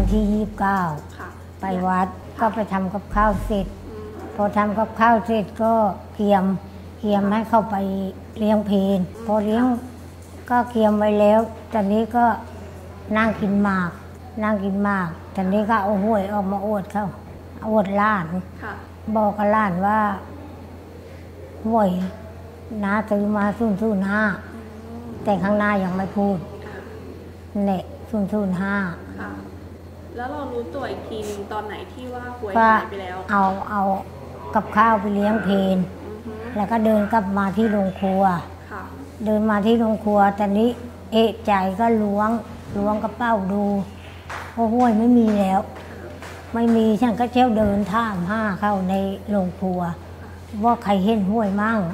ที่29ไปวัดก็ไปทำกับข้าวเสร็จพอทำกับข้าวเสร็จก็เกียมให้เข้าไปเลี้ยงเพลนพอเลี้ยงก็เกียมไว้แล้วตอนนี้ก็นั่งกินหมากตอนนี้ก็เอาห้วยออกมาอวดเขาอวดล้านบอกกับล้านว่าห้วยน้าซื้อมา005แต่ข้างหน้ายังไม่พูดเนี่ย005 แล้วเรารู้ตัวอีกทีนึงตอนไหนที่ว่าหวยหายไปแล้วเอากับข้าวไปเลี้ยงเพลนแล้วก็เดินกลับมาที่โรงครัวเดินมาที่โรงครัวตอนนี้เอะใจก็ล้วงกระเป๋าดูว่าห้วยไม่มีแล้วไม่มีฉันก็เที่ยวเดินท่ามเข้าในโรงครัวว่าใครเห็นห้วยมั่ง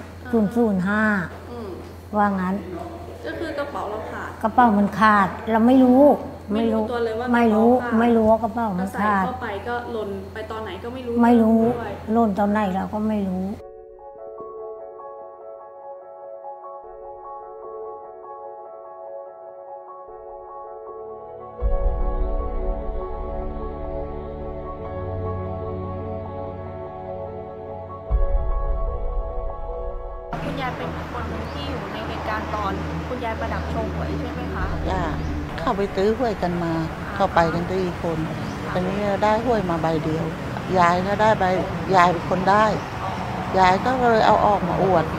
005ว่างั้นก็คือกระเป๋าเราขาดกระเป๋ามันขาดเราไม่รู้ตัวเลยว่าไม่รู้ว่ากระเป๋ามันขาดเข้าไปก็หล่นไปตอนไหนก็ไม่รู้หล่นตอนไหนเราก็ไม่รู้คุณยายเป็นคนที่อยู่ในเหตุการณ์ตอนคุณยายประดับโชว์หวยใช่ไหมคะเข้าไปซื้อหวยกันมาเข้าไปกัน4 คนตอนนี้ได้หวยมาใบเดียวยายก็ได้ใบยายเป็นคนได้ยายก็เลยเอาออกมาอวด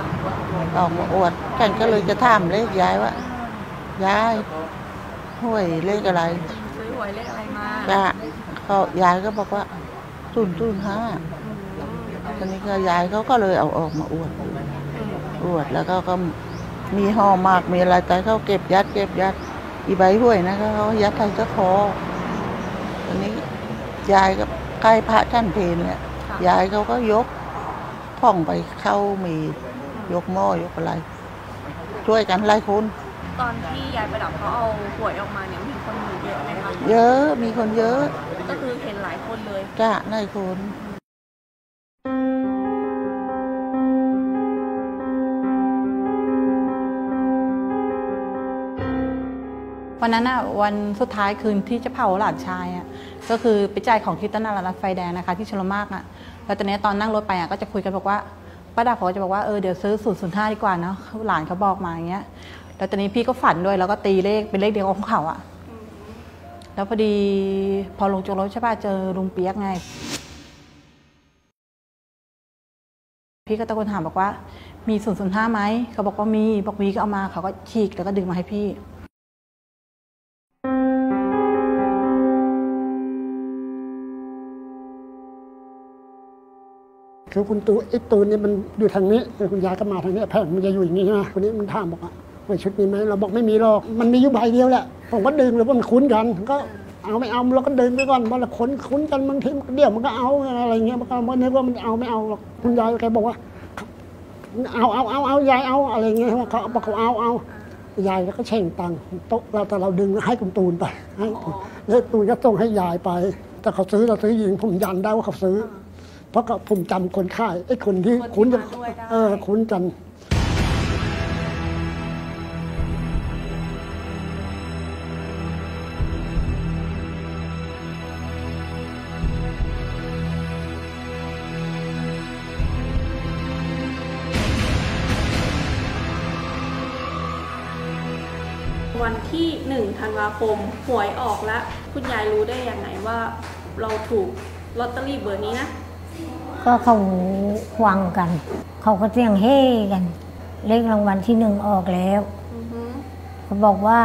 กันก็เลยจะถามเลขยายว่ายายหวยเลขอะไรซื้อหวยเลขอะไรมายายก็บอกว่า005ตอนนี้ก็ยายเขาก็เลยเอาออกมาอวดแล้วก็มีห่อมากมีอะไรแต่เขาเก็บยัดอีใบห้วยนะเขายัดใส่กระคอตอนนี้ยายก็ใกล้พระท่านเพลนเนี่ยยายเขาก็ยกท่องไปเข้ามียกหม้อยกอะไรช่วยกันหลายคนตอนที่ยายประดับเขาเอาหวยออกมาเนี่ยมีคนอยู่เยอะไหมคะเยอะมีคนเยอะก็คือเห็นหลายคนเลยหลายคนวันนั้นวันสุดท้ายคืนที่จะเผาหลานชายก็คือไปจ่ายของที่ตลาดนัดไฟแดงนะคะที่ชลมากแล้วตอนนี้ตอนนั่งรถไปก็จะคุยกันบอกว่าป้าดาเขาจะบอกว่าเดี๋ยวซื้อ005ดีกว่าเนาะหลานเขาบอกมาอย่างเงี้ยแล้วตอนนี้พี่ก็ฝันด้วยแล้วก็ตีเลขเป็นเลขเดียวของเขาแล้วพอดีพอลงจากรถใช่ป่ะเจอลุงเปียกไงพี่ก็ตะโกนถามบอกว่ามี005ไหมเขาบอกว่ามีบอกมีก็เอามาเขาก็ฉีกแล้วก็ดึงมาให้พี่คือคุณตูไอ้ตูนเนี่ยมันอยู่ทางนี้คุณยายก็มาทางนี้แผงมันจะอยู่อย่างนี้ใช่ไหมคนนี้มันถามบอกว่าไว้ชุดนี้ไหมเราบอกไม่มีหรอกมันมีอยู่ใบเดียวแหละผมก็ดึงเลยว่ามันคุ้นกันก็เอาไม่เอาเราก็ดึงไปก่อนว่าเราคุ้นกันบางทีเดี๋ยวมันก็เอาอะไรเงี้ยมันก็นึกว่ามันเอาไม่เอาหรอกคุณยายแกบอกว่าเอายายเอาอะไรเงี้ยเขาบอกเขาเอายายแล้วก็แช่งตังค์โต๊ะเราแต่เราดึงให้คุณตูนไปแล้วตูนก็ส่งให้ยายไปแต่เขาซื้อเราซื้อยิงผมยันได้ว่าเขาซื้อเพราะผมจำคนขายไอ้คนที่คุ้นกันคุ้นกันวันที่1 ธันวาคมหวยออกแล้วคุณยายรู้ได้ยังไงว่าเราถูกลอตเตอรี่เบอร์นี้นะก็เขาฟังกันเขาก็เสียงเฮ่กันเลขรางวัลที่1ออกแล้วเขาบอกว่า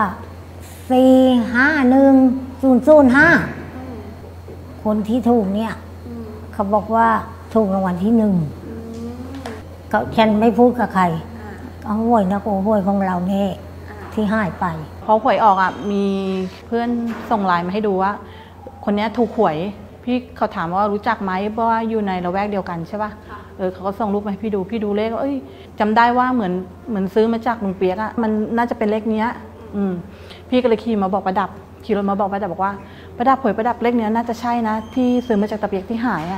451-005คนที่ถูกเนี่ยเขาบอกว่าถูกรางวัลที่1เขาฉันไม่พูดกับใครเอาหวยนะโอ้หวยของเราเนี่ยที่หายไปพอหวยออกมีเพื่อนส่งไลน์มาให้ดูว่าคนนี้ถูกหวยพี่เขาถามว่ารู้จักไหมเพราะว่าอยู่ในละแวกเดียวกันใช่ป่ะเขาก็ส่งรูปมาให้พี่ดูเลขว่าจำได้ว่าเหมือนซื้อมาจากลุงเปียกมันน่าจะเป็นเลขนี้พี่ก็เลยขี่มาบอกประดับขี่รถมาบอกประดับบอกว่าประดับหวยประดับเลขนี้น่าจะใช่นะที่ซื้อมาจากตะเปียกที่หาย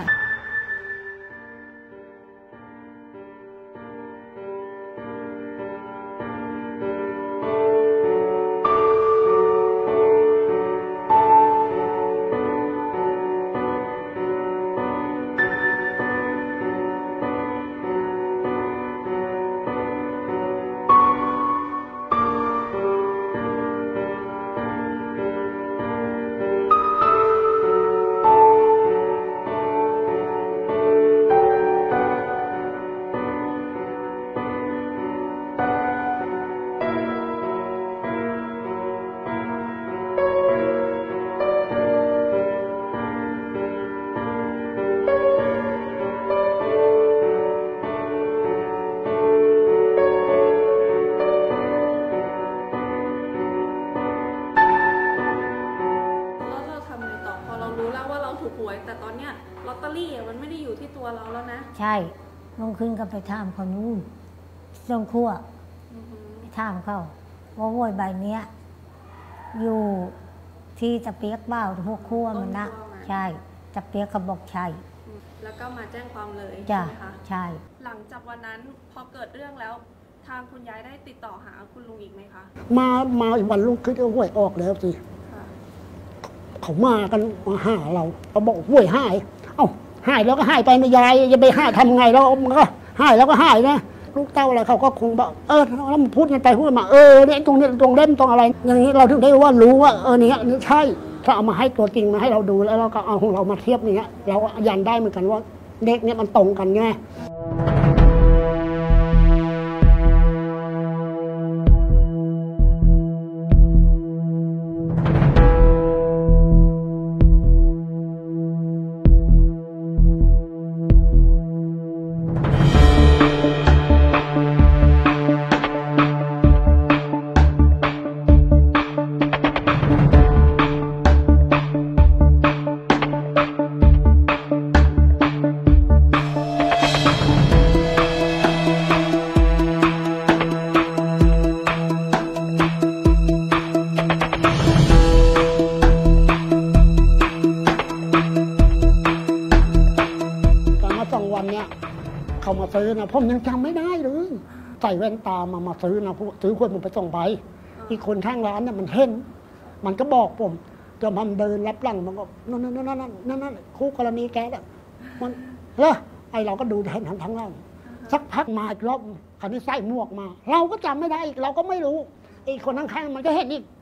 หวย แต่ตอนเนี้ยลอตเตอรี่มันไม่ได้อยู่ที่ตัวเราแล้วนะใช่ลงขึ้นก็ไปถามเขานู่นตรงขั้วอือหือไปถามเขาว่าหวยใบเนี้ยอยู่ที่ตะเปียกเบ้าพวกขั้วมันนะใช่ตะเปียกเขาบอกใช่แล้วก็มาแจ้งความเลยจ้ะใช่ไหมคะใช่หลังจากวันนั้นพอเกิดเรื่องแล้วทางคุณยายได้ติดต่อหาคุณลุงอีกไหมคะมาอีกวันลุกขึ้นก็หวยออกแล้วสิค่ะเขามากันมาหาเราเขาบอกหวยหาย เอ้าหายแล้วก็หายไปนะยายจะไปหายทำไงแล้วมันก็หายแล้วก็หายนะลูกเต้าอะไรเขาก็คงบอกแล้วมันพูดกันไปพูดมาเนี่ยตรงนี้ตรงเล่มตรงอะไร อย่างนี้เราถึงได้ว่ารู้ว่าเนี่ยนี่ใช่ถ้าเอามาให้ตัวจริงมาให้เราดูแล้วเราก็เอาของเรามาเทียบอย่างเงี้ยเรายันได้เหมือนกันว่าเลขเนี่ยมันตรงกันไง วันเนี้ยเขามาซื้อนะผมยังจำไม่ได้เลยใส่แว่นตามาซื้อนะซื้อคนผมไปส่งไปอีกคนข้างร้านเนี่ยมันเห็นมันก็บอกผมจะมันเดินรับหลังมันก็นั่นคู่กรณีแกน่ะมันไอเราก็ดูเห็นทั้งเราสักพักมาอีกรอบคราวนี้ใส่หมวกมา เราก็จำไม่ได้อีกเราก็ไม่รู้อีกคนข้างๆมันก็เห็นอีก